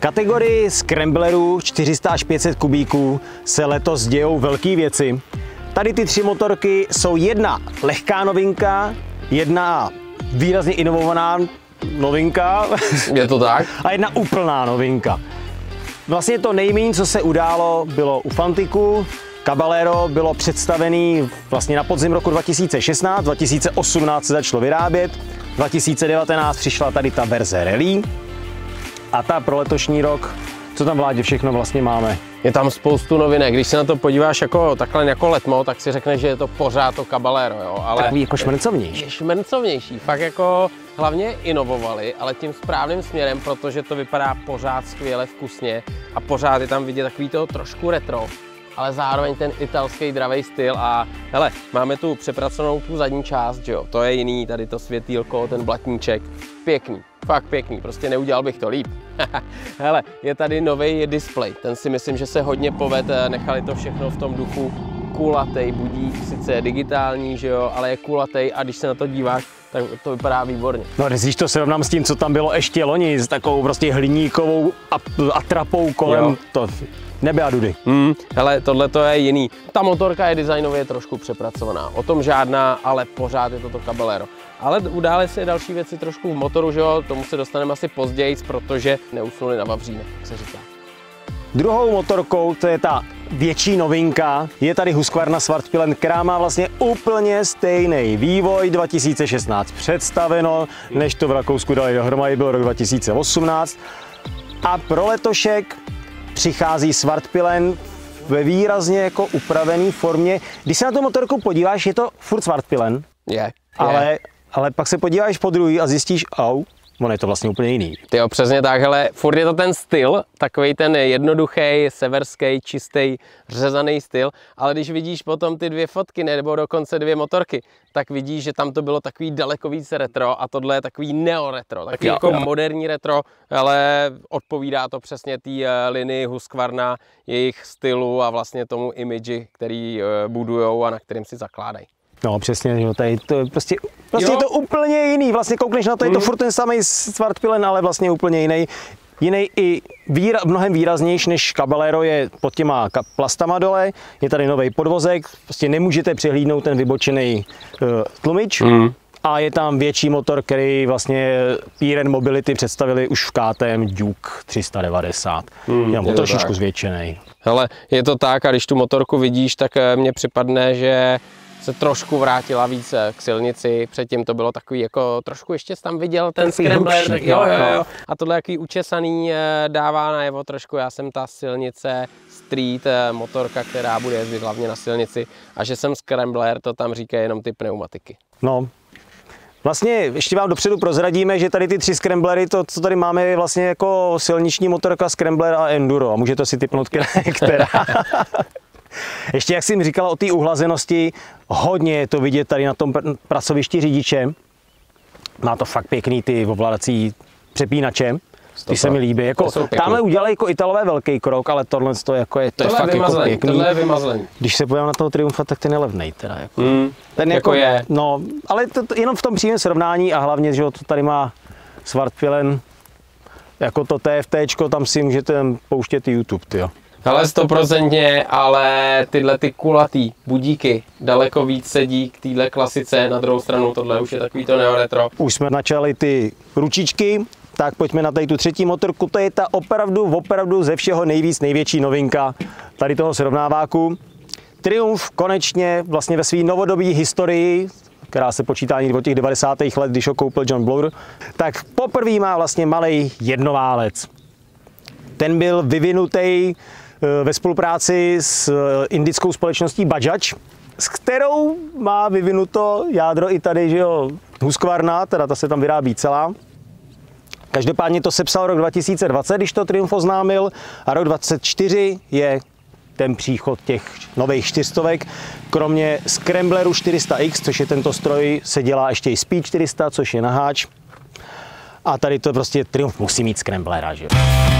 kategorii Scramblerů 400 až 500 kubíků se letos dějou velké věci. Tady ty tři motorky jsou jedna lehká novinka, jedna výrazně inovovaná novinka. Je to tak? A jedna úplná novinka. Vlastně to nejméně, co se událo, bylo u Fantiku. Caballero bylo představený vlastně na podzim roku 2016, 2018 se začalo vyrábět, 2019 přišla tady ta verze Rally a ta pro letošní rok, co tam Vládě všechno vlastně máme? Je tam spoustu novinek, když se na to podíváš jako takhle jako letmo, tak si řekneš, že je to pořád to Caballero, jo, ale... Takový jako šmrncovnější. Šmrncovnější, fakt jako hlavně inovovali, ale tím správným směrem, protože to vypadá pořád skvěle, vkusně a pořád je tam vidět takový toho trošku retro, ale zároveň ten italský dravej styl a hele, máme tu přepracovanou tu zadní část, že jo, to je jiný, tady to světýlko, ten blatníček, pěkný, fakt pěkný, prostě neudělal bych to líp. Hele, je tady nový displej, ten si myslím, že se hodně povede, nechali to všechno v tom duchu, kulatej budík, sice je digitální, že jo, ale je kulatej a když se na to díváš, tak to vypadá výborně. No když to srovnám s tím, co tam bylo ještě loni, s takovou prostě hliníkovou atrapou kolem, jo. To nebe a dudy. Hele, tohle to je jiný. Ta motorka je designově trošku přepracovaná, o tom žádná, ale pořád je to Caballero. Ale udály se další věci trošku v motoru, že jo, tomu se dostaneme asi později, protože neusnuli na vavřínek, jak se říká. Druhou motorkou, to je ta větší novinka, je tady Husqvarna Svartpilen, která má vlastně úplně stejný vývoj, 2016 představeno, než to v Rakousku dali dohromady, byl rok 2018. A pro letošek přichází Svartpilen ve výrazně jako upravený formě. Když se na tu motorku podíváš, je to furt Svartpilen, ale pak se podíváš po druhý a zjistíš, ono je to vlastně úplně jiný. Jo, přesně tak, hele, furt je to ten styl, takový ten jednoduchý, severský, čistý, řezaný styl, ale když vidíš potom ty dvě fotky, nebo dokonce dvě motorky, tak vidíš, že tam to bylo takový daleko víc retro a tohle je takový neoretro, takový jako moderní retro, ale odpovídá to přesně té linii Husqvarna, jejich stylu a vlastně tomu imidži, který budujou a na kterým si zakládají. No přesně, jo, tady to je prostě je to úplně jiný, vlastně koukneš na to, je to furt ten samý Svartpilen, ale vlastně úplně jiný. Jiný i mnohem výraznější než Caballero je pod těma plastama dole, je tady nový podvozek, prostě nemůžete přehlídnout ten vybočený tlumič. A je tam větší motor, který vlastně Piran Mobility představili už v KTM Duke 390. Je trošičku zvětšený. Hele, je to tak a když tu motorku vidíš, tak mně připadne, že se trošku vrátila více k silnici, předtím to bylo takový jako trošku ještě tam viděl ten Scrambler, jo. A tohle jaký učesaný dává najevo trošku, já jsem ta silnice street motorka, která bude jezdit hlavně na silnici a že jsem Scrambler, to tam říkají jenom ty pneumatiky. No, vlastně ještě vám dopředu prozradíme, že tady ty tři Scramblery, to, co tady máme, je vlastně jako silniční motorka Scrambler a Enduro a můžete si tipnout, která. Ještě jak jsi mi říkala o té uhlazenosti, hodně je to vidět tady na tom pracovišti řidiče. Má to fakt pěkný ty ovládací přepínače, ty se mi líbí. Jako, tamhle udělali jako Italové velký krok, ale tohle je fakt jako pěkný. Tohle je vymazlený. Když se podívám na toho Triumfa, tak ten je levnej teda. Jako. Ten jako je. No, ale to jenom v tom přímém srovnání a hlavně, že to tady má Svartpilen, jako to TFTčko, tam si můžete pouštět YouTube, tyjo. Ale 100%, ale tyhle ty kulatý budíky daleko víc sedí k téhle klasice, na druhou stranu tohle už je takový to neoretro. Už jsme načali ty ručičky, tak pojďme na tady tu třetí motorku, to je ta opravdu ze všeho největší novinka tady toho srovnáváku. Triumph konečně vlastně ve své novodobé historii, která se počítá někdy od těch 90. let, když ho koupil John Blower, tak poprvé má vlastně malej jednoválec. Ten byl vyvinutý ve spolupráci s indickou společností Bajaj, s kterou má vyvinuto jádro i tady, že jo, Husqvarna, teda ta se tam vyrábí celá. Každopádně to sepsal rok 2020, když to Triumph oznámil, a rok 2024 je ten příchod těch nových 400. Kromě Scrambleru 400X, což je tento stroj, se dělá ještě i Speed 400, což je na háč. A tady to prostě Triumph musí mít Scramblera, že jo.